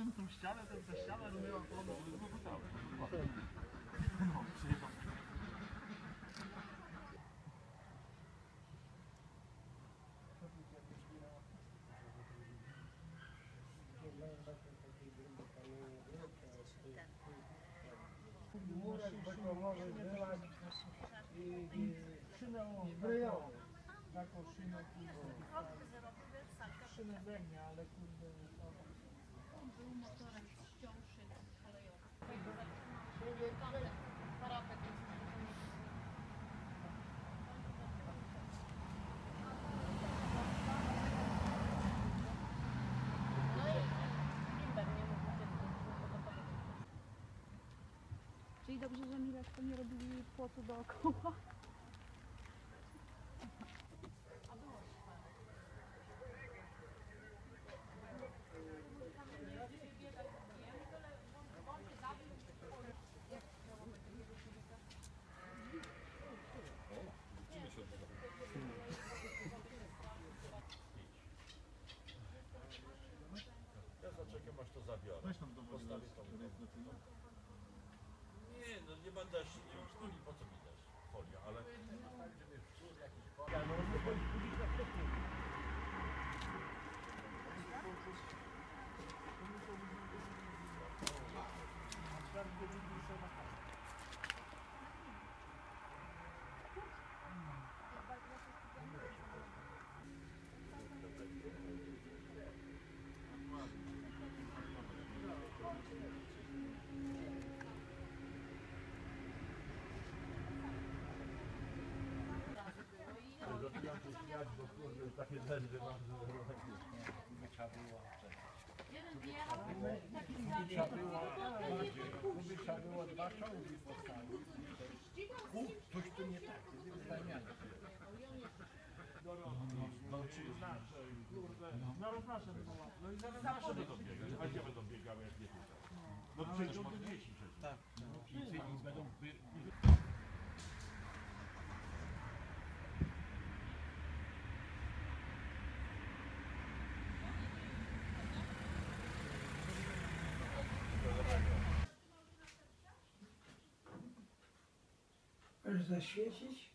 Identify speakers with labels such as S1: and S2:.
S1: patrzyłem na tą ścianę, ta ściana robiła to.
S2: Murek bekonowy wylać i zbryjowy. Taką szynę, szynę węgnia, ale kurde...
S3: On był motorem, ściął szynę kolejową. Parapet jest. No i Limber nie mógł się
S4: Czyli dobrze, że Mileczko nie robili płotu dookoła.
S5: Ja zaczekam aż to zabiorę.
S1: Weź tam do wody.
S5: Postawię tą. Nie, no nie będę szkuli, po co mi też folia, ale tak, żeby wśród jakiś folia. Zaczynam się śmiać, bo kurde takie zęby mam, że trzeba było.
S2: Trzeba było dwa czołgi postawić. Coś tu nie tak, zdanianie.
S1: Zaraz nasze będą łapy. No i zaraz nasze będą biegać. A gdzie będą biegały jak nie tutaj? No przecież pod dzieci przecież.
S2: Tak, i będą... Zaświecić?